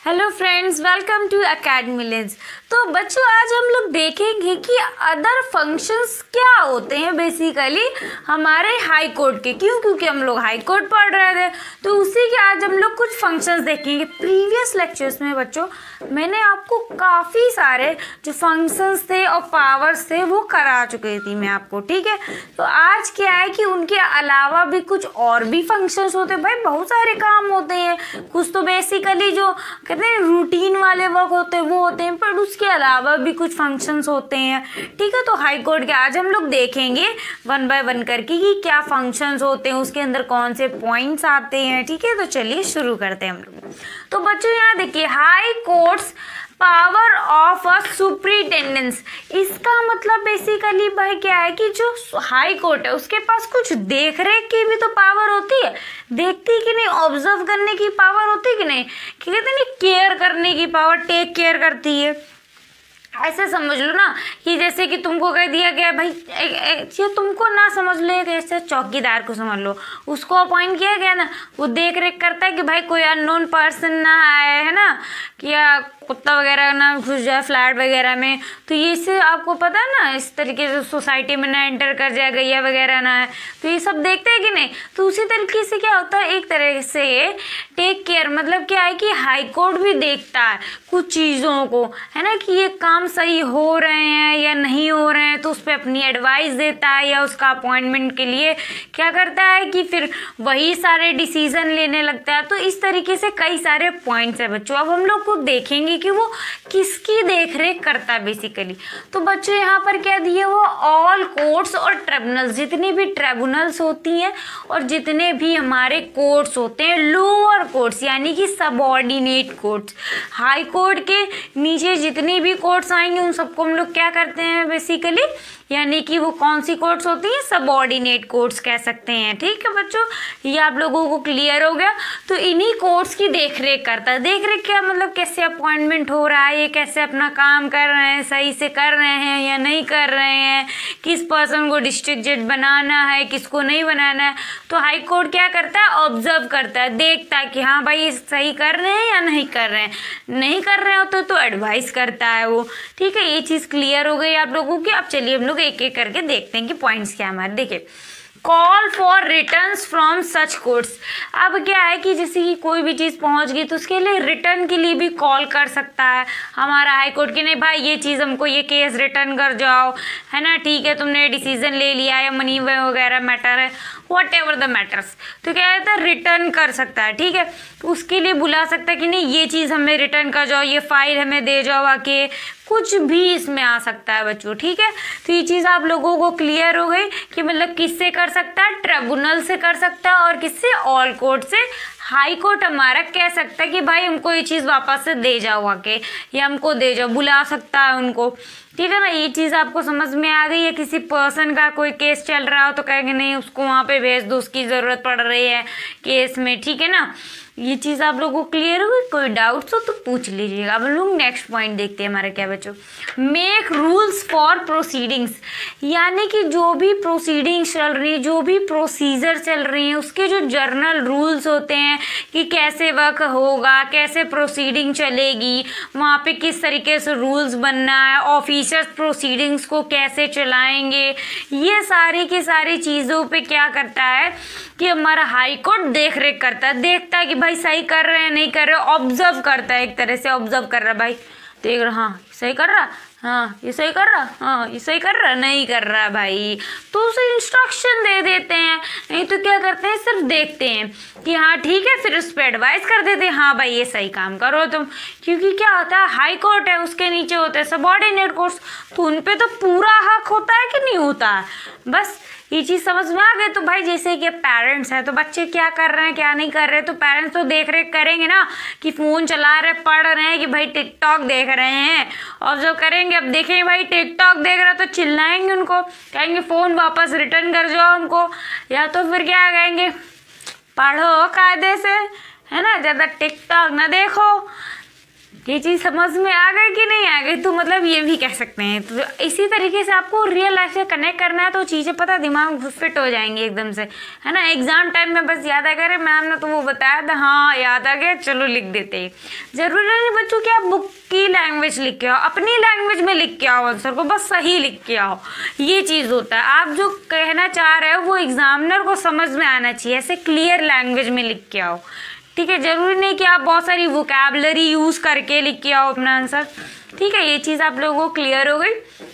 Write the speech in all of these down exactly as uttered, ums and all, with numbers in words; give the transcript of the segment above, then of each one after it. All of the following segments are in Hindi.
Hello friends, welcome to academy lens. तो बच्चों, आज हम लोग देखेंगे कि अदर फंक्शंस क्या होते हैं बेसिकली हमारे हाई कोर्ट के। क्यों? क्योंकि हम लोग हाई कोर्ट पढ़ रहे थे, तो उसी के आज हम लोग कुछ फंक्शंस देखेंगे। प्रीवियस लेक्चर्स में बच्चों मैंने आपको काफ़ी सारे जो फंक्शंस थे और पावर्स थे वो करा चुकी थी मैं आपको, ठीक है। तो आज क्या है कि उनके अलावा भी कुछ और भी फंक्शंस होते हैं। भाई बहुत सारे काम होते हैं, कुछ तो बेसिकली जो कहते हैं रूटीन वाले वर्क होते हैं वो होते हैं, पर उसके अलावा भी कुछ फंक्शंस होते हैं, ठीक है। तो हाई कोर्ट के आज हम लोग देखेंगे वन बाय वन करके कि क्या फंक्शंस होते हैं, उसके अंदर कौन से पॉइंट्स आते हैं, ठीक है। तो चलिए शुरू करते हैं हम लोग। तो बच्चों यहाँ देखिए, high courts power of a superintendence. इसका मतलब बेसिकली भाई क्या है कि जो हाई कोर्ट है उसके पास कुछ देख रेख की भी तो पावर होती है, देखती कि नहीं, ऑब्जर्व करने की पावर होती कि नहीं, कि कहते नहीं केयर करने की पावर, टेक केयर करती है। ऐसे समझ लो ना कि जैसे कि तुमको कह दिया गया भाई, ये तुमको ना समझ लो, एक ऐसे चौकीदार को समझ लो, उसको अपॉइंट किया गया ना, वो देख रेख करता है कि भाई कोई अननोन पर्सन ना आए, है ना, कि या कुत्ता वगैरह ना घुस जाए फ्लैट वगैरह में। तो ये से आपको पता है ना, इस तरीके से सोसाइटी में ना एंटर कर जाए, गैया वगैरह ना है, तो ये सब देखते हैं कि नहीं। तो उसी तरीके से क्या होता है, एक तरह से टेक केयर मतलब क्या है कि हाई कोर्ट भी देखता है कुछ चीज़ों को, है ना, कि ये काम सही हो रहे हैं या नहीं हो रहे हैं, तो उस पर अपनी एडवाइस देता है या उसका अपॉइंटमेंट के लिए क्या करता है कि फिर वही सारे डिसीजन लेने लगता है। तो इस तरीके से कई सारे पॉइंट्स है बच्चों। अब हम लोग को देखेंगे कि वो किसकी देख रेख करता है बेसिकली। तो बच्चों यहाँ पर क्या दिए, वो ऑल कोर्ट्स और ट्रिब्यूनल्स, जितनी भी ट्रिब्यूनल्स होती हैं और जितने भी हमारे कोर्ट्स होते हैं, लोअर कोर्ट्स यानी कि सबऑर्डिनेट कोर्ट्स, हाई कोर्ट के नीचे जितनी भी कोर्ट्स आएंगे उन सबको हम लोग क्या करते हैं बेसिकली, यानी कि वो कौन सी कोर्ट्स होती हैं, सबऑर्डिनेट कोर्ट्स कह सकते हैं, ठीक है बच्चों। ये आप लोगों को क्लियर हो गया। तो इन्हीं कोर्ट्स की देखरेख करता है। देखरेख क्या मतलब, कैसे अपॉइंटमेंट हो रहा है, ये कैसे अपना काम कर रहे हैं, सही से कर रहे हैं या नहीं कर रहे हैं, किस पर्सन को डिस्ट्रिक्ट जज बनाना है, किसको नहीं बनाना है। तो हाई कोर्ट क्या करता है, ऑब्जर्व करता है, देखता है कि हाँ भाई सही कर रहे हैं या नहीं कर रहे हैं, नहीं कर रहे होते तो एडवाइस करता है वो, ठीक है। ये चीज़ क्लियर हो गई आप लोगों की। अब चलिए हम लोग एक एक करके देखते हैं कि पॉइंट्स क्या हमारे। देखिए, call for returns from such courts. अब क्या है कि जैसे कि कोई भी चीज़ पहुंच गई तो उसके लिए रिटर्न के लिए भी कॉल कर सकता है हमारा हाई कोर्ट की, नहीं भाई ये चीज़ हमको, ये केस रिटर्न कर जाओ, है ना, ठीक है, तुमने डिसीजन ले लिया या मनी वगैरह मैटर है, वट एवर द मैटर्स, तो क्या कहता है रिटर्न कर सकता है, ठीक है। तो उसके लिए बुला सकता है कि नहीं ये चीज़ हमें रिटर्न कर जाओ, ये फाइल हमें दे जाओ आके, कुछ भी इसमें आ सकता है बच्चों, ठीक है। तो ये चीज़ आप लोगों को क्लियर हो गई कि मतलब किससे कर सकता है, ट्रिब्यूनल से कर सकता है, और किससे, ऑल कोर्ट से। हाई कोर्ट हमारा कह सकता है कि भाई हमको ये चीज़ वापस से दे जाओ आके, या हमको दे जाओ, बुला सकता है उनको, ठीक है ना। ये चीज़ आपको समझ में आ गई है। किसी पर्सन का कोई केस चल रहा हो तो कहेंगे नहीं उसको वहाँ पे भेज दो, उसकी ज़रूरत पड़ रही है केस में, ठीक है ना। ये चीज़ आप लोगों को क्लियर हो गई। कोई डाउट्स हो तो पूछ लीजिएगा। अब हम लोग नेक्स्ट पॉइंट देखते हैं हमारा क्या बच्चों, मेक रूल्स फॉर प्रोसीडिंग्स, यानी कि जो भी प्रोसीडिंग्स चल रही है, जो भी प्रोसीजर चल रही है, उसके जो जर्नल रूल्स होते हैं कि कैसे वर्क होगा, कैसे प्रोसीडिंग चलेगी, वहाँ पे किस तरीके से रूल्स बनना है, ऑफिसर्स प्रोसीडिंग्स को कैसे चलाएंगे, ये सारी की सारी चीज़ों पे क्या करता है कि हमारा हाई कोर्ट देख रेख करता है, देखता है कि भाई सही कर रहे हैं नहीं कर रहे, ऑब्जर्व करता है, एक तरह से ऑब्जर्व कर रहा है, भाई देख रहा, हाँ सही कर रहा, हाँ ये सही कर रहा, हाँ ये सही कर रहा, नहीं कर रहा भाई, तो उसे इंस्ट्रक्शन दे देते हैं। नहीं तो क्या करते हैं, सिर्फ देखते हैं कि हाँ ठीक है, फिर उस पर एडवाइस कर देते हैं, हाँ भाई ये सही काम करो तुम। क्योंकि क्या होता है, हाई कोर्ट है, उसके नीचे होते हैं सबऑर्डिनेट कोर्ट्स, तो उन पे तो पूरा हक होता है कि नहीं होता है। बस ये चीज़ समझ में आ गई। तो भाई जैसे कि पेरेंट्स हैं तो बच्चे क्या कर रहे हैं क्या नहीं कर रहे, तो पेरेंट्स तो देख रेख करेंगे ना कि फ़ोन चला रहे, पढ़ रहे हैं कि भाई टिकटॉक देख रहे हैं, और जो करेंगे, अब देखेंगे भाई टिकटॉक देख रहा तो चिल्लाएंगे उनको, कहेंगे फ़ोन वापस रिटर्न कर जाओ हमको, या तो फिर क्या कहेंगे, पढ़ो कायदे से, है ना, ज़्यादा टिकटॉक ना देखो, ये चीज़ समझ में आ गई कि नहीं आ गई? तो मतलब ये भी कह सकते हैं। तो इसी तरीके से आपको रियल लाइफ से कनेक्ट करना है तो चीज़ें पता दिमाग फिट हो जाएंगी एकदम से, है ना। एग्जाम टाइम में बस याद आ गया, मैम ने तो वो बताया था, हाँ याद आ गया, चलो लिख देते हैं। जरूरी नहीं बच्चों कि आप बुक की लैंग्वेज लिख के आओ, अपनी लैंग्वेज में लिख के आओ आंसर को, बस सही लिख के आओ। ये चीज़ होता है, आप जो कहना चाह रहे हो वो एग्जामिनर को समझ में आना चाहिए, ऐसे क्लियर लैंग्वेज में लिख के आओ, ठीक है। जरूरी नहीं कि आप बहुत सारी वोकैबलरी यूज़ करके लिख के आओ अपना आंसर, ठीक है। ये चीज़ आप लोगों को क्लियर हो गई।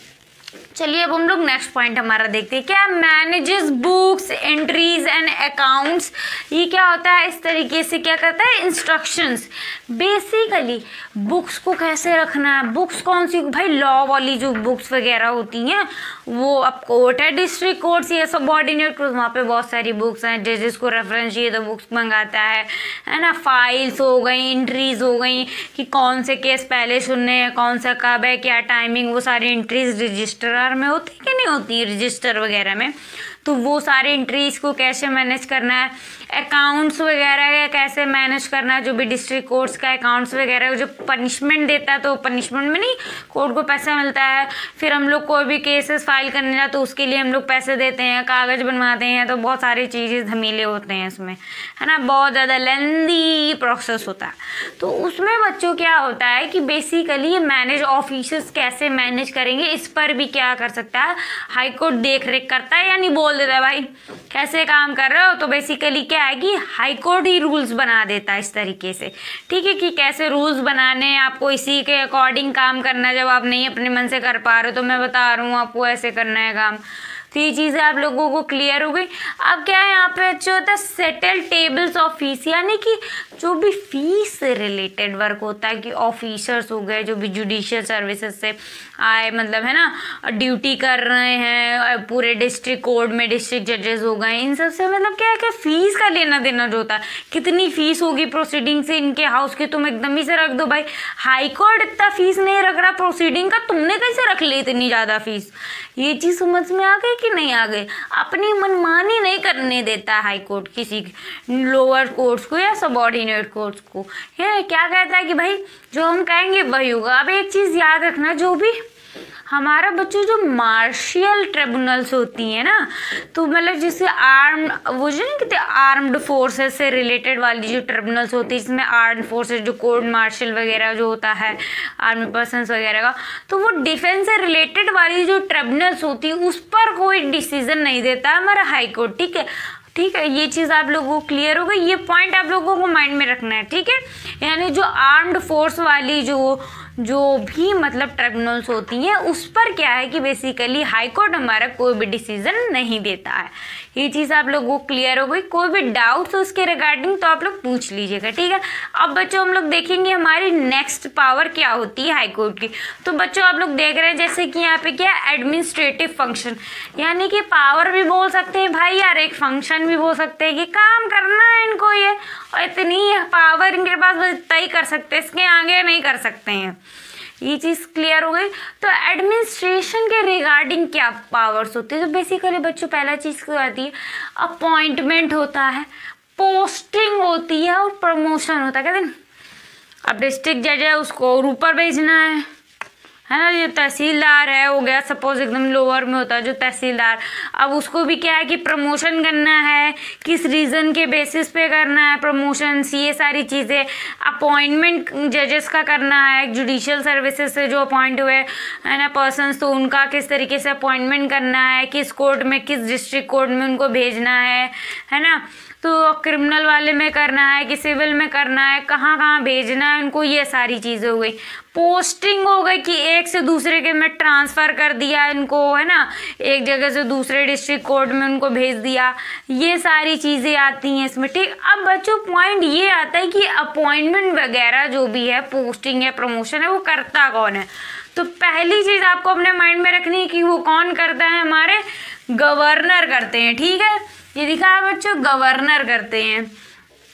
चलिए अब हम लोग नेक्स्ट पॉइंट हमारा देखते हैं, क्या manages books entries and accounts. ये क्या होता है, इस तरीके से क्या करता है, इंस्ट्रक्शंस। बेसिकली बुक्स को कैसे रखना है, बुक्स कौन सी, भाई लॉ वाली जो बुक्स वगैरह होती हैं वो अब कोर्ट है, डिस्ट्रिक्ट कोर्ट्स, ये सबऑर्डिनेट कोर्ट्स, वहाँ पे बहुत सारी बुक्स हैं। जजेस को रेफरेंस चाहिए तो बुक्स मंगाता है है ना। फाइल्स हो गई, एंट्रीज हो गई कि कौन से केस पहले सुनने हैं, कौन सा कब है, क्या टाइमिंग, वो सारी एंट्रीज रजिस्टर में होती कि नहीं होती रजिस्टर वगैरह में। तो वो सारे एंट्रीज को कैसे मैनेज करना है, अकाउंट्स वगैरह कैसे मैनेज करना है, जो भी डिस्ट्रिक्ट कोर्ट्स का अकाउंट्स वगैरह जो पनिशमेंट देता है, तो पनिशमेंट में नहीं कोर्ट को पैसा मिलता है। फिर हम लोग कोई भी केसेस फाइल करने जाए तो उसके लिए हम लोग पैसे देते हैं, कागज़ बनवाते हैं, तो बहुत सारी चीज़ें झमेले होते हैं इसमें, है ना। बहुत ज़्यादा लेंदी प्रोसेस होता है। तो उसमें बच्चों क्या होता है कि बेसिकली ये मैनेज ऑफिसर्स कैसे मैनेज करेंगे, इस पर भी क्या कर सकता है, हाई कोर्ट देख रेख करता है, यानी बोल देता है भाई कैसे काम कर रहे हो। तो बेसिकली क्या है कि हाई कोर्ट ही रूल्स बना देता है इस तरीके से, ठीक है, कि कैसे रूल्स बनाने हैं, आपको इसी के अकॉर्डिंग काम करना है। जब आप नहीं अपने मन से कर पा रहे हो तो मैं बता रहा हूँ आपको ऐसे करना है काम। तो ये चीज़ें आप लोगों को क्लियर हो गई। अब क्या है यहाँ पे अच्छा होता है सेटल टेबल्स ऑफ फीस, यानी कि जो भी फीस से रिलेटेड वर्क होता है कि ऑफिसर्स हो गए जो भी जुडिशियल सर्विसेज से आए, मतलब है ना, ड्यूटी कर रहे हैं पूरे डिस्ट्रिक्ट कोर्ट में, डिस्ट्रिक्ट जजेस हो गए, इन सब से मतलब क्या है कि फीस का लेना देना जो होता है, कितनी फीस होगी प्रोसीडिंग से इनके हाउस की, तुम एकदम ही से रख दो। भाई हाई कोर्ट इतना फीस नहीं रख रहा प्रोसीडिंग का, तुमने कैसे रख ली इतनी ज़्यादा फीस। ये चीज़ समझ में आ गई कि नहीं आ गई। अपनी मनमानी नहीं करने देता हाई कोर्ट किसी लोअर कोर्ट्स को या सबऑर्डिनेट कोर्ट्स को। है क्या कहता है कि भाई जो हम कहेंगे वही होगा। अब एक चीज़ याद रखना, जो भी हमारा बच्चों जो मार्शियल ट्रिब्यूनल्स होती हैं ना, तो मतलब जिससे आर्म वो जो नहीं कहते आर्म्ड फोर्सेस से रिलेटेड वाली जो ट्रिब्यूनल्स होती है, जिसमें आर्म्ड फोर्सेस जो कोर्ट मार्शल वगैरह जो होता है आर्मी पर्सनस वगैरह का, तो वो डिफेंस से रिलेटेड वाली जो ट्रिब्यूनल्स होती है उस पर कोई डिसीजन नहीं देता है हमारा हाई कोर्ट, ठीक है। ठीक है, ये चीज़ आप लोगों को क्लियर हो गई। ये पॉइंट आप लोगों को माइंड में रखना है, ठीक है। यानी जो आर्म्ड फोर्स वाली जो जो भी मतलब ट्रिब्यूनल्स होती हैं उस पर क्या है कि बेसिकली हाई कोर्ट हमारा कोई भी डिसीजन नहीं देता है। ये चीज़ आप लोगों को क्लियर हो गई। कोई भी डाउट्स उसके रिगार्डिंग तो आप लोग पूछ लीजिएगा, ठीक है। अब बच्चों हम लोग देखेंगे हमारी नेक्स्ट पावर क्या होती है हाई कोर्ट की। तो बच्चों आप लोग देख रहे हैं जैसे कि यहाँ पे क्या एडमिनिस्ट्रेटिव फंक्शन, यानी कि पावर भी बोल सकते हैं भाई यार, एक फंक्शन भी बोल सकते हैं कि काम करना है इनको ये, और इतनी पावर इनके पास बस इतना ही कर सकते हैं, इसके आगे नहीं कर सकते हैं। ये चीज़ क्लियर हो गई। तो एडमिनिस्ट्रेशन के रिगार्डिंग क्या पावर्स होती है, तो बेसिकली बच्चों पहला चीज़ क्या आती है, अपॉइंटमेंट होता है, पोस्टिंग होती है और प्रमोशन होता है। कहते हैं अब डिस्ट्रिक्ट जज है उसको ऊपर भेजना है है ना, ये तहसीलदार है हो गया सपोज एकदम लोअर में होता है जो तहसीलदार, अब उसको भी क्या है कि प्रमोशन करना है, किस रीज़न के बेसिस पे करना है प्रमोशन, ये सारी चीज़ें। अपॉइंटमेंट जजेस का करना है, जुडिशियल सर्विसेज से जो अपॉइंट हुए है ना पर्सन्स, तो उनका किस तरीके से अपॉइंटमेंट करना है, किस कोर्ट में किस डिस्ट्रिक्ट कोर्ट में उनको भेजना है है ना। तो क्रिमिनल वाले में करना है कि सिविल में करना है, कहाँ कहाँ भेजना है उनको, ये सारी चीज़ें हो गई। पोस्टिंग हो गई कि एक से दूसरे के में ट्रांसफ़र कर दिया इनको है ना, एक जगह से दूसरे डिस्ट्रिक्ट कोर्ट में उनको भेज दिया, ये सारी चीज़ें आती हैं इसमें, ठीक। अब बच्चों पॉइंट ये आता है कि अपॉइंटमेंट वगैरह जो भी है, पोस्टिंग है प्रमोशन है, वो करता कौन है। तो पहली चीज़ आपको अपने माइंड में रखनी है कि वो कौन करता है, हमारे गवर्नर करते हैं, ठीक है। ये दिखा है बच्चों, गवर्नर करते हैं।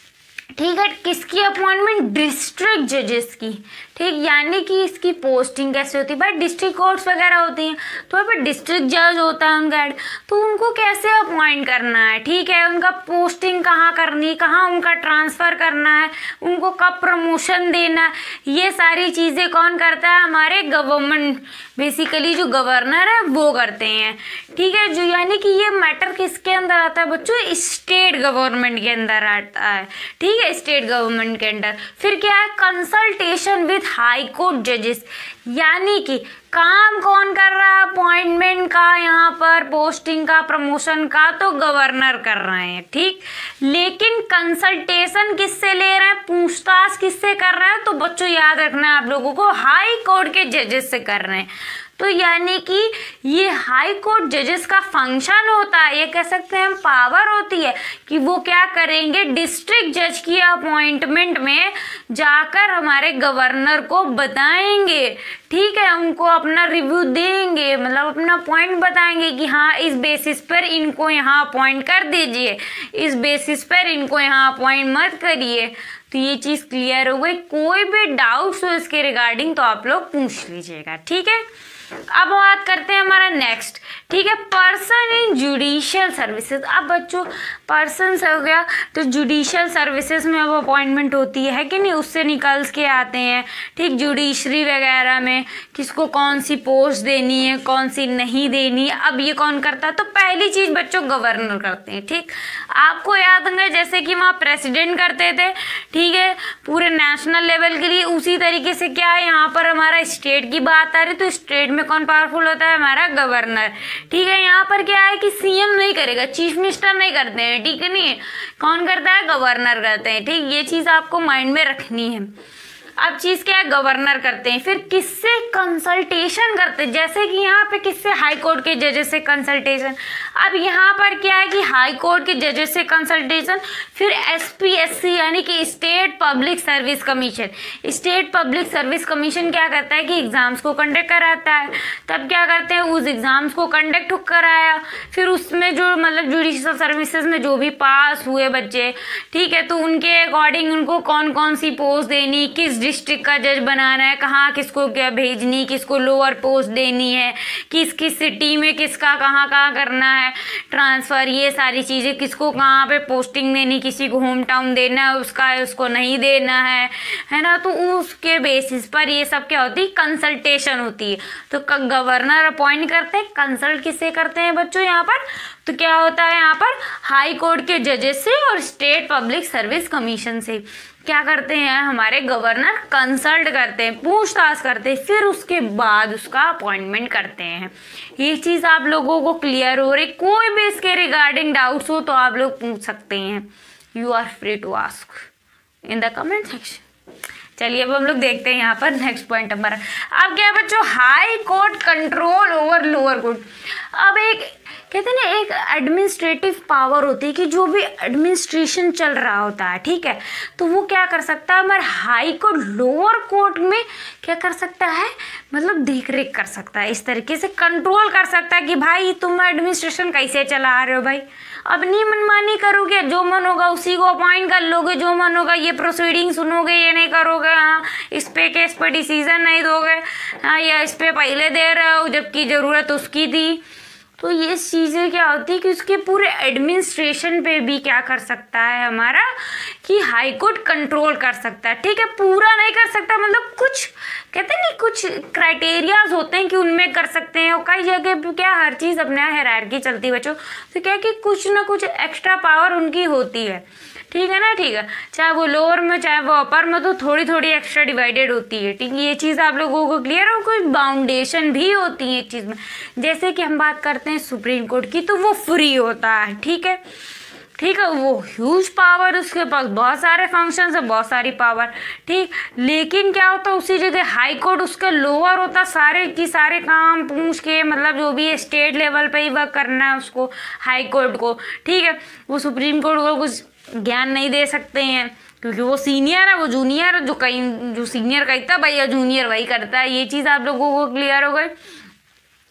ठीक है। किसकी अपॉइंटमेंट? डिस्ट्रिक्ट जजेस की। ठीक, यानी कि इसकी पोस्टिंग कैसे होती है भाई? डिस्ट्रिक्ट कोर्ट्स वगैरह होती हैं तो वहाँ पे डिस्ट्रिक्ट जज होता है उनका हेड, तो उनको कैसे अपॉइंट करना है, ठीक है, उनका पोस्टिंग कहाँ करनी है, कहाँ उनका ट्रांसफ़र करना है, उनको कब प्रमोशन देना है, ये सारी चीज़ें कौन करता है? हमारे गवर्नमेंट, बेसिकली जो गवर्नर है वो करते हैं। ठीक है, जो यानी कि ये मैटर किसके अंदर आता है बच्चों? स्टेट गवर्नमेंट के अंदर आता है। ठीक है, स्टेट गवर्नमेंट के अंदर। फिर क्या है? कंसल्टेशन विथ हाई कोर्ट जजेस, यानी कि काम कौन कर रहा है अपॉइंटमेंट का, यहाँ पर पोस्टिंग का, प्रमोशन का? तो गवर्नर कर रहे हैं। ठीक, लेकिन कंसल्टेशन किससे ले रहे हैं? पूछताछ किससे कर रहे हैं? तो बच्चों याद रखना है आप लोगों को, हाई कोर्ट के जजेस से कर रहे हैं। तो यानी कि ये हाई कोर्ट जजेस का फंक्शन होता है, ये कह सकते हैं पावर होती है कि वो क्या करेंगे? डिस्ट्रिक्ट जज की अपॉइंटमेंट में जाकर हमारे गवर्नर को बताएंगे। ठीक है, उनको अपना रिव्यू देंगे, मतलब अपना पॉइंट बताएंगे कि हाँ इस बेसिस पर इनको यहाँ अपॉइंट कर दीजिए, इस बेसिस पर इनको यहाँ अपॉइंट मत करिए। तो ये चीज़ क्लियर हो गई। कोई भी डाउट्स हो इसके रिगार्डिंग तो आप लोग पूछ लीजिएगा। ठीक है, अब बात करते हैं हमारा नेक्स्ट। ठीक है, पर्सन इन जुडिशियल सर्विसेज। अब बच्चों पर्सन हो गया तो जुडिशियल सर्विसेज में अब अपॉइंटमेंट होती है कि नहीं, उससे निकल के आते हैं। ठीक, जुडिशरी वगैरह में किसको कौन सी पोस्ट देनी है, कौन सी नहीं देनी है, अब ये कौन करता है? तो पहली चीज़ बच्चों गवर्नर करते हैं। ठीक, आपको याद होंगे जैसे कि वहाँ प्रेसिडेंट करते थे, ठीक है, पूरे नेशनल लेवल के लिए, उसी तरीके से क्या है यहाँ पर हमारा स्टेट की बात आ रही, तो स्टेट में कौन पावरफुल होता है? हमारा गवर्नर। ठीक है, यहाँ पर क्या है कि सीएम नहीं करेगा, चीफ मिनिस्टर नहीं करते हैं, ठीक है, नहीं, कौन करता है? गवर्नर करते हैं। ठीक, ये चीज़ आपको माइंड में रखनी है। अब चीज़ क्या है? गवर्नर करते हैं। फिर किससे कंसल्टेशन करते हैं? जैसे कि यहाँ पे किससे? हाई कोर्ट के जजेस से कंसल्टेशन। अब यहाँ पर क्या है कि हाई कोर्ट के जजेस से कंसल्टेशन, फिर एसपीएससी यानी कि state public service commission. State public service commission क्या करता है कि एग्जाम्स को कंडक्ट कराता है। तब क्या करते हैं? उस एग्जाम्स को कंडक्ट कराया, फिर उसमें जो मतलब जुडिशियल सर्विसेज में जो भी पास हुए बच्चे, ठीक है, तो उनके अकॉर्डिंग उनको कौन कौन सी पोस्ट देनी, किस डिस्ट्रिक्ट का जज बनाना है, कहाँ किसको क्या भेजनी, किसको लोअर पोस्ट देनी है, किस किस सिटी में किसका कहाँ कहाँ करना है ट्रांसफ़र, ये सारी चीज़ें, किसको कहाँ पे पोस्टिंग देनी, किसी को होम टाउन देना है उसका, उसको नहीं देना है, है ना। तो उसके बेसिस पर ये सब क्या होती है? कंसल्टेशन होती है। तो गवर्नर अपॉइंट करते हैं, कंसल्ट किससे करते हैं बच्चों यहाँ पर? तो क्या होता है यहाँ पर? हाई कोर्ट के जजेस से और स्टेट पब्लिक सर्विस कमीशन से क्या करते हैं हमारे गवर्नर? कंसल्ट करते हैं, पूछताछ करते हैं, फिर उसके बाद उसका अपॉइंटमेंट करते हैं। ये चीज़ आप लोगों को क्लियर हो रही? कोई भी इसके रिगार्डिंग डाउट्स हो तो आप लोग पूछ सकते हैं। You are free to ask in the comment section. चलिए अब हम लोग देखते हैं यहाँ पर नेक्स्ट पॉइंट हमारा। अब क्या है बच्चों? High court control over lower court. अब एक कहते हैं ना, एक एडमिनिस्ट्रेटिव पावर होती है कि जो भी एडमिनिस्ट्रेशन चल रहा होता है, ठीक है, तो वो क्या कर सकता है? हमारे हाई कोर्ट लोअर कोर्ट में क्या कर सकता है? मतलब देख रेख कर सकता है, इस तरीके से कंट्रोल कर सकता है कि भाई तुम एडमिनिस्ट्रेशन कैसे चला रहे हो, भाई अपनी मनमानी करोगे, जो मन होगा उसी को अपॉइंट कर लोगे, जो मन होगा ये प्रोसीडिंग सुनोगे, ये नहीं करोगे, हाँ इस पे केस पे डिसीजन नहीं दोगे, हाँ या इस पे पहले दे रहे हो जबकि ज़रूरत उसकी थी। तो ये चीज़ें क्या होती है कि उसके पूरे एडमिनिस्ट्रेशन पे भी क्या कर सकता है हमारा कि हाई कोर्ट कंट्रोल कर सकता है। ठीक है, पूरा नहीं कर सकता, मतलब कुछ कहते हैं नहीं, कुछ क्राइटेरियाज होते हैं कि उनमें कर सकते हैं, और कई जगह पे क्या हर चीज़ अपना हायरार्की चलती है बच्चों, तो क्या कि कुछ ना कुछ एक्स्ट्रा पावर उनकी होती है। ठीक है ना, ठीक है, चाहे वो लोअर में चाहे वो अपर में, तो थोड़ी थोड़ी एक्स्ट्रा डिवाइडेड होती है। ठीक है, ये चीज़ आप लोगों को क्लियर हो? कोई बाउंडेशन भी होती है एक चीज़ में। जैसे कि हम बात करते हैं सुप्रीम कोर्ट की, तो वो फ्री होता है। ठीक है, ठीक है, वो ह्यूज पावर, उसके पास बहुत सारे फंक्शंस है, बहुत सारी पावर। ठीक, लेकिन क्या होता है उसी जगह हाई कोर्ट उसका लोअर होता, सारे की सारे काम पूछ के, मतलब जो भी स्टेट लेवल पे ही वर्क करना है उसको हाई कोर्ट को। ठीक है, वो सुप्रीम कोर्ट को कुछ ज्ञान नहीं दे सकते हैं क्योंकि वो सीनियर है, वो जूनियर है, जो कहीं जो सीनियर कहता है भैया जूनियर वही करता है। ये चीज़ आप लोगों को क्लियर हो गई।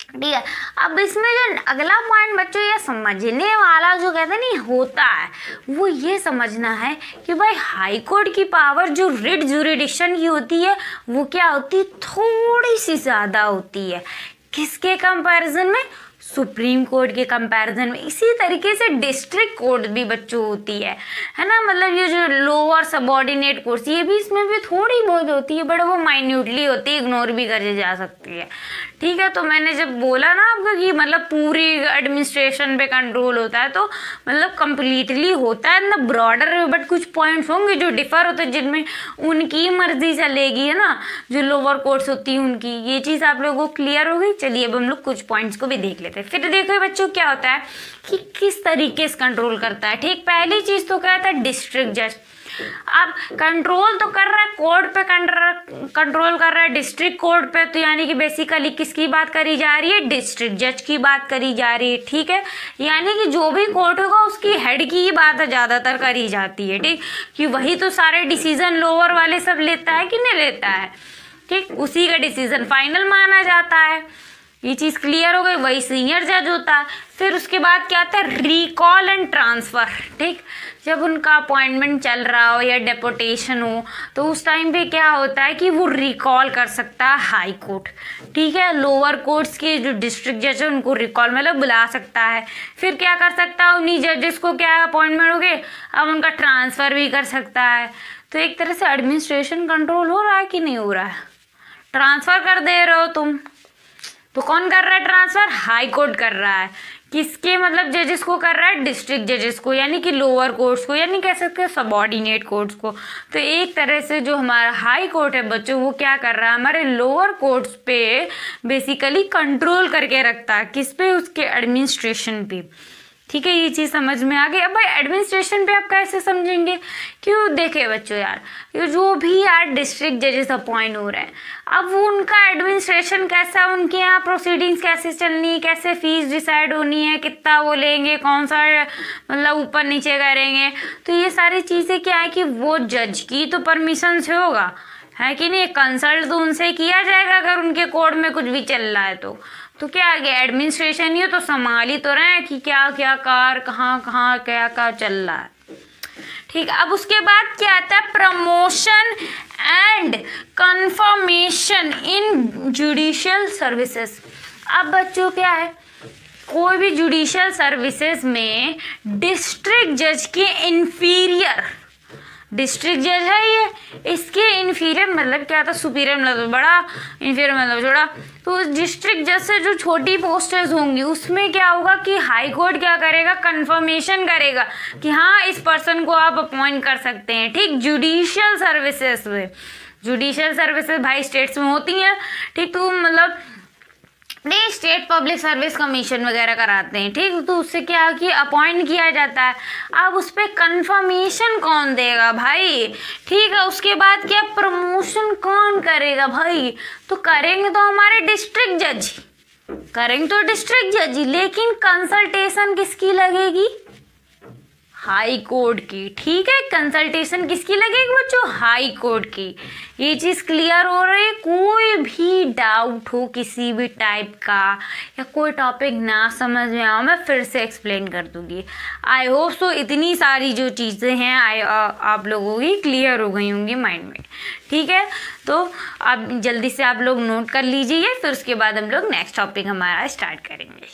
ठीक है। अब इसमें जो अगला पॉइंट बच्चों ये समझने वाला जो कहते हैं नहीं होता है, वो ये समझना है कि भाई हाई कोर्ट की पावर जो रिट जुरिडिक्शन की होती है वो क्या होती है, थोड़ी सी ज़्यादा होती है। किसके कंपैरिजन में? सुप्रीम कोर्ट के कंपैरिजन में। इसी तरीके से डिस्ट्रिक्ट कोर्ट भी बच्चों होती है है ना, मतलब ये जो लोअर सबऑर्डिनेट कोर्ट्स ये भी इसमें भी थोड़ी बहुत होती है, बट वो माइन्यूटली होती है, इग्नोर भी करी जा सकती है। ठीक है, तो मैंने जब बोला ना आपको कि मतलब पूरी एडमिनिस्ट्रेशन पे कंट्रोल होता है, तो मतलब कंप्लीटली होता है ना ब्रॉडर, बट कुछ पॉइंट्स होंगे जो डिफर होते हैं जिनमें उनकी मर्जी चलेगी, है ना, जो लोअर कोर्ट्स होती है उनकी। ये चीज़ आप लोगों को क्लियर हो गई। चलिए अब हम लोग कुछ पॉइंट्स को भी देख लेते हैं। फिर देखो बच्चों क्या होता है कि किस तरीके से कंट्रोल करता है। ठीक, पहली चीज़ तो क्या होता है, डिस्ट्रिक्ट जज। अब कंट्रोल तो कर रहा है कोर्ट पे, कंट्रोल कर रहा है डिस्ट्रिक्ट कोर्ट पे, तो यानी कि बेसिकली किसकी बात करी जा रही है, डिस्ट्रिक्ट जज की बात करी जा रही है। ठीक है, यानी कि जो भी कोर्ट होगा उसकी हेड की ही बात ज़्यादातर करी जाती है। ठीक, कि वही तो सारे डिसीजन लोअर वाले सब लेता है कि नहीं लेता है। ठीक, उसी का डिसीजन फाइनल माना जाता है। ये चीज़ क्लियर हो गई। वही सीनियर जज होता है। फिर उसके बाद क्या आता है, रिकॉल एंड ट्रांसफ़र। ठीक, जब उनका अपॉइंटमेंट चल रहा हो या डेपुटेशन हो तो उस टाइम पे क्या होता है कि वो रिकॉल कर सकता है हाई कोर्ट। ठीक है, लोअर कोर्ट्स के जो डिस्ट्रिक्ट जज है उनको रिकॉल मतलब बुला सकता है। फिर क्या कर सकता है, उन्हीं जजेस को क्या अपॉइंटमेंट हो गए, अब उनका ट्रांसफ़र भी कर सकता है। तो एक तरह से एडमिनिस्ट्रेशन कंट्रोल हो रहा है कि नहीं हो रहा है, ट्रांसफ़र कर दे रहे हो तुम। तो कौन कर रहा है ट्रांसफर, हाई कोर्ट कर रहा है। किसके मतलब जजेस को कर रहा है, डिस्ट्रिक्ट जजेस को, यानी कि लोअर कोर्ट्स को, यानी कह सकते हैं सबऑर्डिनेट कोर्ट्स को। तो एक तरह से जो हमारा हाई कोर्ट है बच्चों वो क्या कर रहा है, हमारे लोअर कोर्ट्स पे बेसिकली कंट्रोल करके रखता है। किस पे, उसके एडमिनिस्ट्रेशन पे। ठीक है, ये चीज़ समझ में आ गई। अब भाई एडमिनिस्ट्रेशन पे आप कैसे समझेंगे, क्यों देखे बच्चों यार, ये जो भी यार डिस्ट्रिक्ट जजेस अपॉइंट हो रहे हैं, अब वो उनका एडमिनिस्ट्रेशन कैसा, उनके यहाँ प्रोसीडिंग्स कैसे चलनी है, कैसे फीस डिसाइड होनी है, कितना वो लेंगे, कौन सा मतलब ऊपर नीचे करेंगे, तो ये सारी चीज़ें क्या है कि वो जज की तो परमिशन से होगा, है कि नहीं। कंसल्ट तो उनसे किया जाएगा अगर उनके कोर्ट में कुछ भी चल रहा है तो तो क्या आ गया, एडमिनिस्ट्रेशन ही हो तो संभाल ही तो रहे हैं कि क्या क्या कार कहाँ कहाँ क्या क्या चल रहा है। ठीक है, अब उसके बाद क्या आता है, promotion and confirmation in judicial services. अब बच्चों क्या है, कोई भी जुडिशियल सर्विसेज में डिस्ट्रिक्ट जज के इन्फीरियर, डिस्ट्रिक्ट जज है ये, इसके इन्फीरियर मतलब क्या था, सुपीरियर मतलब बड़ा, इन्फीरियर मतलब छोटा। तो डिस्ट्रिक्ट जज से जो छोटी पोस्टेज होंगी उसमें क्या होगा कि हाई कोर्ट क्या करेगा, कंफर्मेशन करेगा कि हाँ इस पर्सन को आप अपॉइंट कर सकते हैं। ठीक, जुडिशियल सर्विसेज में, जुडिशियल सर्विसेज भाई स्टेट्स में होती हैं। ठीक, तो मतलब नहीं स्टेट पब्लिक सर्विस कमीशन वगैरह कराते हैं। ठीक, तो उससे क्या कि अपॉइंट किया जाता है। अब उस पर कंफर्मेशन कौन देगा भाई, ठीक है। उसके बाद क्या, प्रमोशन कौन करेगा भाई, तो करेंगे तो हमारे डिस्ट्रिक्ट जज, करेंगे तो डिस्ट्रिक्ट जज, लेकिन कंसल्टेशन किसकी लगेगी, हाई कोर्ट की। ठीक है, कंसल्टेशन किसकी लगेगी बच्चों, हाई कोर्ट की। ये चीज़ क्लियर हो रही है। कोई भी डाउट हो किसी भी टाइप का या कोई टॉपिक ना समझ में आओ, मैं फिर से एक्सप्लेन कर दूंगी। आई होप सो इतनी सारी जो चीज़ें हैं आई आप लोगों की क्लियर हो गई होंगी माइंड में। ठीक है, तो अब जल्दी से आप लोग नोट कर लीजिए, फिर उसके बाद हम लोग नेक्स्ट टॉपिक हमारा स्टार्ट करेंगे।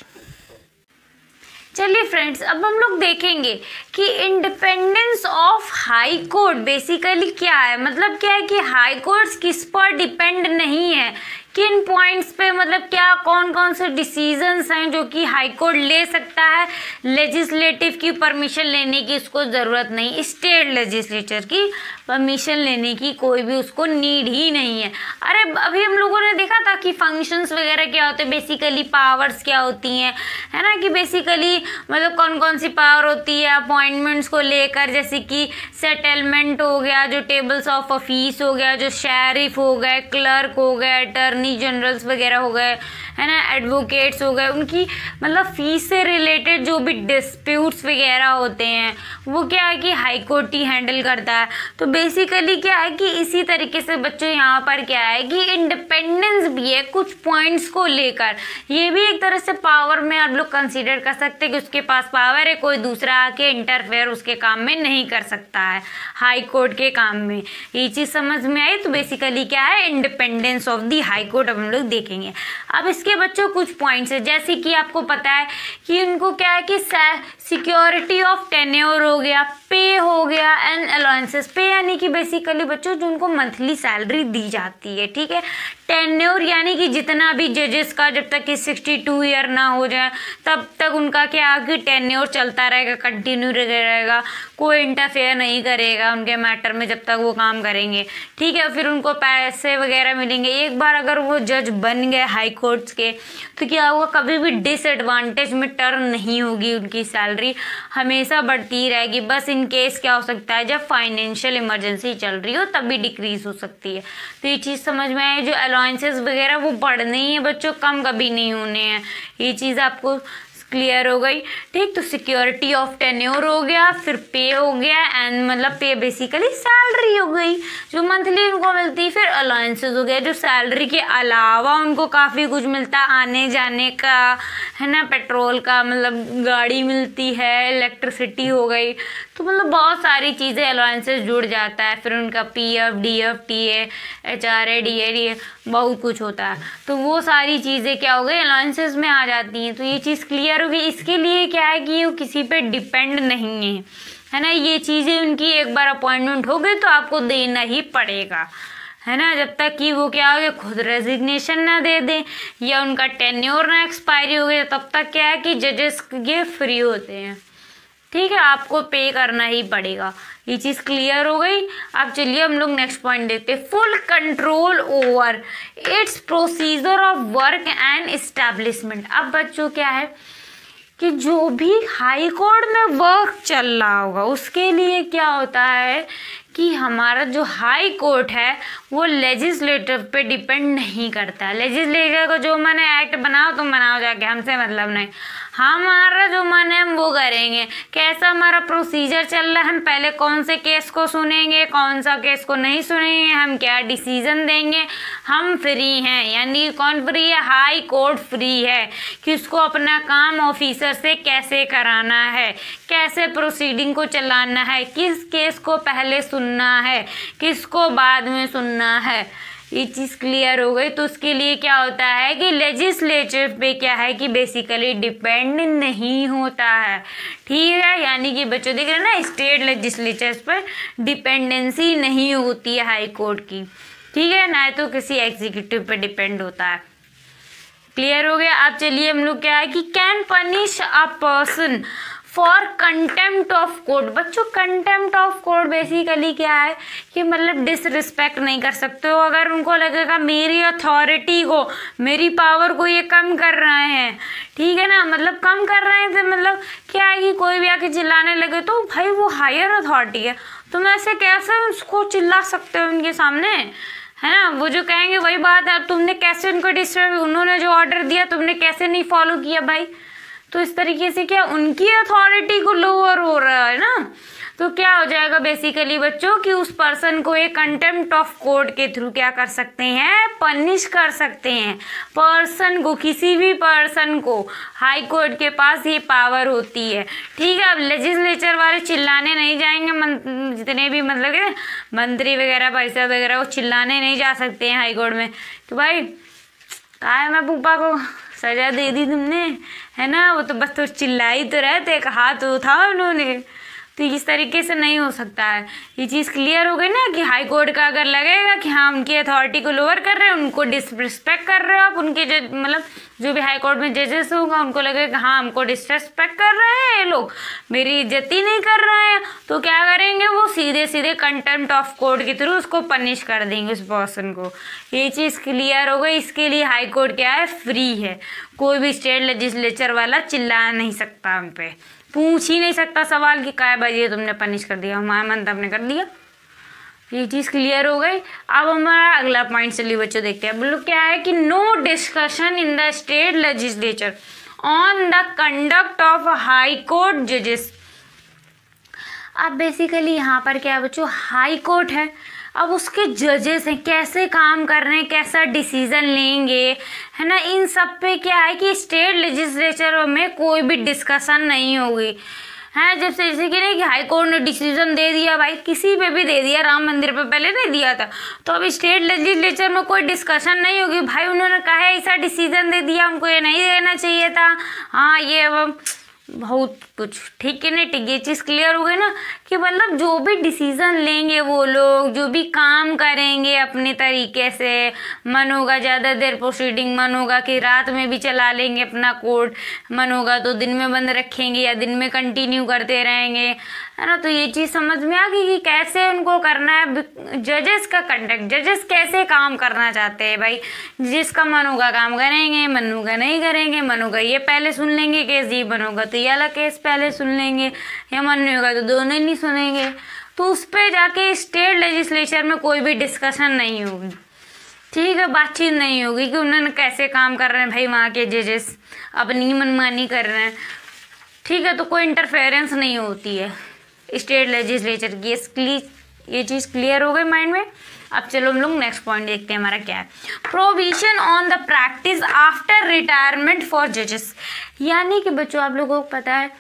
चलिए फ्रेंड्स, अब हम लोग देखेंगे कि independence of high court basically क्या है, मतलब क्या है कि हाई कोर्ट्स किस पर डिपेंड नहीं है, किन पॉइंट्स पे, मतलब क्या कौन कौन से डिसीजंस हैं जो कि हाई कोर्ट ले सकता है। लेजिस्लेटिव की परमिशन लेने की उसको ज़रूरत नहीं, स्टेट लेजिस्लेचर की परमिशन लेने की कोई भी उसको नीड ही नहीं है। अरे अभी हम लोगों ने देखा था कि फंक्शंस वगैरह क्या होते हैं, बेसिकली पावर्स क्या होती हैं, है ना, कि बेसिकली मतलब कौन कौन सी पावर होती है अपॉइंटमेंट्स को लेकर, जैसे कि सेटलमेंट हो गया, जो टेबल्स ऑफ ऑफिस हो गया, जो शेरिफ हो गए, क्लर्क हो गए, अटर्नी जनरल्स वगैरह हो गए, है ना, एडवोकेट्स हो गए, उनकी मतलब फीस से रिलेटेड जो भी डिस्प्यूट्स वगैरह होते हैं वो क्या है कि हाई कोर्ट ही हैंडल करता है। तो बेसिकली क्या है कि इसी तरीके से बच्चों यहाँ पर क्या है कि इंडिपेंडेंस भी है कुछ पॉइंट्स को लेकर। ये भी एक तरह से पावर में आप लोग कंसीडर कर सकते हैं कि उसके पास पावर है, कोई दूसरा आके इंटरफेयर उसके काम में नहीं कर सकता है हाई कोर्ट के काम में। ये चीज़ समझ में आई। तो बेसिकली क्या है independence of the high court हम लोग देखेंगे। अब इसके बच्चों कुछ पॉइंट्स है, जैसे कि आपको पता है कि उनको क्या है कि सिक्योरिटी ऑफ टेन्योर हो गया, पे हो गया एंड अलाउंसेस। पे यानी कि बेसिकली बच्चों जो उनको मंथली सैलरी दी जाती है, ठीक है। टेन्योर यानी कि जितना भी जजेस का जब तक कि सिक्सटी टू ईयर ना हो जाए तब तक उनका क्या है कि टेन्योर चलता रहेगा, कंटिन्यू रहेगा, कोई इंटरफेयर नहीं करेगा उनके मैटर में जब तक वो काम करेंगे, ठीक है। फिर उनको पैसे वगैरह मिलेंगे। एक बार अगर वो जज बन गए हाई कोर्ट्स के तो क्या होगा, कभी भी डिसएडवांटेज में टर्न नहीं होगी, उनकी सैलरी हमेशा बढ़ती रहेगी। बस इन केस क्या हो सकता है जब फाइनेंशियल इमरजेंसी चल रही हो तभी डिक्रीज हो सकती है। तो ये चीज़ समझ में आए। जो अलाउंसेस वगैरह वो बढ़ने ही है बच्चों, कम कभी नहीं होने हैं। ये चीज़ आपको क्लियर हो गई, ठीक। तो सिक्योरिटी ऑफ टेन्योर हो गया, फिर पे हो गया एंड मतलब पे बेसिकली सैलरी हो गई जो मंथली उनको मिलती। फिर अलाउंसेस हो गया जो सैलरी के अलावा उनको काफ़ी कुछ मिलता है, आने जाने का, है ना, पेट्रोल का, मतलब गाड़ी मिलती है, इलेक्ट्रिसिटी हो गई। तो मतलब बहुत सारी चीज़ें अलाउंसेस जुड़ जाता है। फिर उनका P F, D F, T A, H R A, D A D A बहुत कुछ होता है। तो वो सारी चीज़ें क्या हो गई अलाउंसेस में आ जाती हैं। तो ये चीज़ क्लियर होगी। इसके लिए क्या है कि वो किसी पे डिपेंड नहीं है, है ना। ये चीज़ें उनकी एक बार अपॉइंटमेंट हो गई तो आपको देना ही पड़ेगा, है ना, जब तक कि वो क्या हो गया खुद रेजिग्नेशन ना दे दें या उनका टेन्योर ना एक्सपायरी हो गया, तब तक क्या है कि जजेस ये फ्री होते हैं, ठीक है। आपको पे करना ही पड़ेगा। ये चीज़ क्लियर हो गई। अब चलिए हम लोग नेक्स्ट पॉइंट देखते हैं। Full control over its procedure of work and establishment. अब बच्चों क्या है कि जो भी हाई कोर्ट में वर्क चल रहा होगा उसके लिए क्या होता है कि हमारा जो हाई कोर्ट है वो लेजिस्लेटिव पे डिपेंड नहीं करता। लेजिस्लेटर को जो मन है एक्ट बनाओ तुम बनाओ जाके, हमसे मतलब नहीं। हमारा जो मन है हम वो करेंगे। कैसा हमारा प्रोसीजर चल रहा है, हम पहले कौन से केस को सुनेंगे, कौन सा केस को नहीं सुनेंगे, हम क्या डिसीजन देंगे, हम फ्री हैं। यानी कौन फ्री है, हाई कोर्ट फ्री है कि उसको अपना काम ऑफिसर से कैसे कराना है, कैसे प्रोसीडिंग को चलाना है, किस केस को पहले सुनना है, किसको बाद में सुनना है। ये चीज़ क्लियर हो गई। तो उसके लिए क्या होता है कि लेजिस्लेचर पे क्या है कि बेसिकली डिपेंड नहीं होता है, ठीक है। यानी कि बच्चों देख रहे हैं ना, स्टेट लेजिस्लेचर पर डिपेंडेंसी नहीं होती है हाई कोर्ट की, ठीक है, ना तो किसी एग्जीक्यूटिव पे डिपेंड होता है। क्लियर हो गया। अब चलिए हम लोग क्या है कि can punish a person for contempt of court. बच्चों कंटेम्प्ट ऑफ कोर्ट बेसिकली क्या है कि मतलब डिसरिस्पेक्ट नहीं कर सकते हो। अगर उनको लगेगा मेरी अथॉरिटी को, मेरी पावर को ये कम कर रहे हैं, ठीक है ना, मतलब कम कर रहे हैं तो मतलब क्या है कि कोई भी आके चिल्लाने लगे तो भाई वो हायर अथॉरिटी है, तुम ऐसे कैसे उसको चिल्ला सकते हो उनके सामने, है ना। वो जो कहेंगे वही बात है, तुमने कैसे उनको डिस्टर्ब, उन्होंने जो ऑर्डर दिया तुमने कैसे नहीं फॉलो किया भाई। तो इस तरीके से क्या उनकी अथॉरिटी को लोअर हो रहा है ना। तो क्या हो जाएगा बेसिकली बच्चों कि उस पर्सन को एक कंटेम्प्ट ऑफ कोर्ट के थ्रू क्या कर सकते हैं, पनिश कर सकते हैं। पर्सन को, किसी भी पर्सन को हाई कोर्ट के पास ये पावर होती है, ठीक है। अब लेजिस्लेचर वाले चिल्लाने नहीं जाएंगे, जितने भी मतलब मंत्री वगैरह परिषद वगैरह वो चिल्लाने नहीं जा सकते हैं हाई कोर्ट में। तो भाई कहा मैं पुप्पा को सजा दे दी तुमने, है ना, वो तो बस तो चिल्लाई तो रहते, एक हाथ उठाओ उन्होंने। तो इस तरीके से नहीं हो सकता है। ये चीज़ क्लियर हो गई ना कि हाई कोर्ट का अगर लगेगा कि हाँ उनकी अथॉरिटी को लोअर कर रहे हैं, उनको डिसरिस्पेक्ट कर रहे हो आप, उनके जज मतलब जो भी हाई कोर्ट में जजेस होगा उनको लगेगा हाँ हमको डिसरिस्पेक्ट कर रहे हैं ये लोग, मेरी इज्जत ही नहीं कर रहे हैं, तो क्या करेंगे वो सीधे सीधे कंटेम्प्ट ऑफ कोर्ट के थ्रू उसको पनिश कर देंगे उस पर्सन को। ये चीज़ क्लियर हो गई। इसके लिए हाई कोर्ट क्या है, फ्री है। कोई भी स्टेट लेजिस्लेचर वाला चिल्ला नहीं सकता, उन पर पूछ ही नहीं सकता सवाल कि क्या बजे तुमने पनिश कर दिया, हमारा मन तो आपने कर दिया। ये चीज़ क्लियर हो गई। अब हमारा अगला पॉइंट चलिए बच्चों देखते हैं। बोलो क्या है कि no discussion in the state legislature on the conduct of high court जजेस। अब बेसिकली यहाँ पर क्या है बच्चों, हाई कोर्ट है, अब उसके जजेस हैं कैसे काम कर रहे हैं, कैसा डिसीजन लेंगे, है ना, इन सब पे क्या है कि स्टेट लेजिस्लेचर में कोई भी डिस्कशन नहीं होगी है। जब से जैसे कि नहीं कि हाई कोर्ट ने डिसीजन दे दिया, भाई किसी पे भी दे दिया, राम मंदिर पे पहले नहीं दिया था, तो अब स्टेट लेजिस्लेचर में कोई डिस्कशन नहीं होगी। भाई उन्होंने कहा है ऐसा डिसीजन दे दिया, हमको ये नहीं देना चाहिए था, हाँ ये अब बहुत कुछ, ठीक है ना, ठीक, ये चीज़ क्लियर हो गई ना कि मतलब जो भी डिसीजन लेंगे वो लोग, जो भी काम करेंगे अपने तरीके से, मन होगा ज़्यादा देर प्रोसीडिंग, मन होगा कि रात में भी चला लेंगे अपना कोर्ट, मन होगा तो दिन में बंद रखेंगे या दिन में कंटिन्यू करते रहेंगे, है ना। तो ये चीज़ समझ में आ गई कि कैसे उनको करना है, जजेस का कंडक्ट, जजेस कैसे काम करना चाहते हैं। भाई जिसका मन होगा काम करेंगे, मन होगा नहीं करेंगे, मन होगा ये पहले सुन लेंगे केस, जी मन होगा तो ये वाला केस पहले सुन लेंगे, या मन नहीं होगा तो दोनों ही नहीं सुनेंगे। तो उस पर जाके स्टेट लेजिस्लेचर में कोई भी डिस्कशन नहीं होगी, ठीक है, बातचीत नहीं होगी कि उन्होंने कैसे काम कर रहे हैं। भाई वहाँ के जजेस अपनी मनमानी कर रहे हैं, ठीक है, तो कोई इंटरफेरेंस नहीं होती है स्टेट लेजिस्लेचर की। ये ये चीज़ क्लियर हो गई माइंड में। अब चलो हम लोग नेक्स्ट पॉइंट देखते हैं हमारा क्या है। Provision on the practice after retirement for जजेस। यानी कि बच्चों आप लोगों को पता है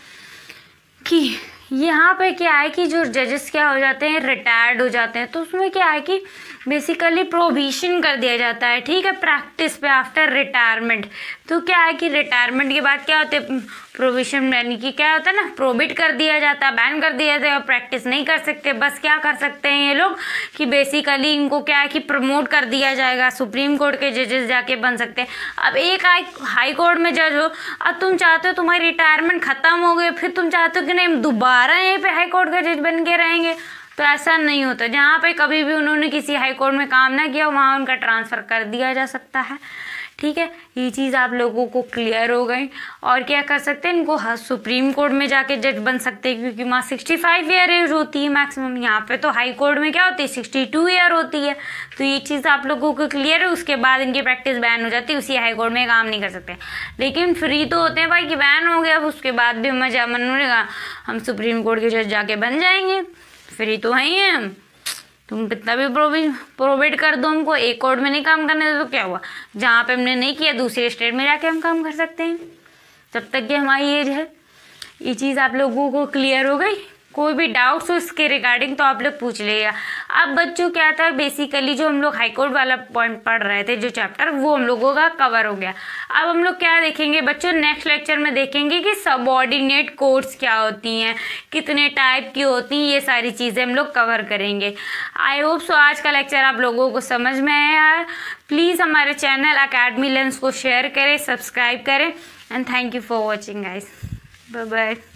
कि यहाँ पे क्या है कि जो जजेस क्या हो जाते हैं, रिटायर्ड हो जाते हैं, तो उसमें क्या है कि बेसिकली प्रोविजन कर दिया जाता है, ठीक है, प्रैक्टिस पे आफ्टर रिटायरमेंट। तो क्या है कि रिटायरमेंट के बाद क्या होते हैं, प्रोविजन यानी कि क्या होता है ना, प्रोहिबिट कर दिया जाता है, बैन कर दिया जाता है, प्रैक्टिस नहीं कर सकते। बस क्या कर सकते हैं ये लोग कि बेसिकली इनको क्या है कि प्रमोट कर दिया जाएगा, सुप्रीम कोर्ट के जजेस जाके बन सकते हैं। अब एक हाई कोर्ट में जज हो, अब तुम चाहते हो तुम्हारी रिटायरमेंट खत्म हो गई, फिर तुम चाहते हो कि नहीं दोबारा यहीं पे हाई कोर्ट का जज बन के रहेंगे, तो ऐसा नहीं होता। जहाँ पे कभी भी उन्होंने किसी हाई कोर्ट में काम ना किया वहाँ उनका ट्रांसफ़र कर दिया जा सकता है, ठीक है। ये चीज़ आप लोगों को क्लियर हो गई। और क्या कर सकते हैं, इनको हाँ सुप्रीम कोर्ट में जाके जज बन सकते हैं, क्योंकि वहाँ सिक्सटी फाइव ईयर एज होती है मैक्सिमम, यहाँ पे तो हाई कोर्ट में क्या होती है सिक्सटी टू ईयर होती है। तो ये चीज़ आप लोगों को क्लियर है। उसके बाद इनकी प्रैक्टिस बैन हो जाती है, उसी हाई कोर्ट में काम नहीं कर सकते, लेकिन फ्री तो होते हैं भाई कि बैन हो गया, उसके बाद भी मजा मन होगा हम सुप्रीम कोर्ट के जज जाके बन जाएंगे, फ्री तो है ही है हम। तुम कितना भी प्रोविज प्रोवाइड कर दो हमको, एक कोर्ट में नहीं काम करने दो तो क्या हुआ, जहाँ पे हमने नहीं किया दूसरे स्टेट में जाके हम काम कर सकते हैं, जब तक कि हमारी एज है। ये चीज़ आप लोगों को क्लियर हो गई। कोई भी डाउट्स हो इसके रिगार्डिंग तो आप लोग पूछ लेगा। अब बच्चों क्या था, बेसिकली जो हम लोग हाईकोर्ट वाला पॉइंट पढ़ रहे थे जो चैप्टर, वो हम लोगों का कवर हो गया। अब हम लोग क्या देखेंगे बच्चों, नेक्स्ट लेक्चर में देखेंगे कि सबऑर्डिनेट कोर्ट्स क्या होती हैं, कितने टाइप की होती हैं, ये सारी चीज़ें हम लोग कवर करेंगे। आई होप सो आज का लेक्चर आप लोगों को समझ में आया। प्लीज़ हमारे चैनल अकेडमी लेंस को शेयर करें, सब्सक्राइब करें, and thank you for watching guys. Bye bye.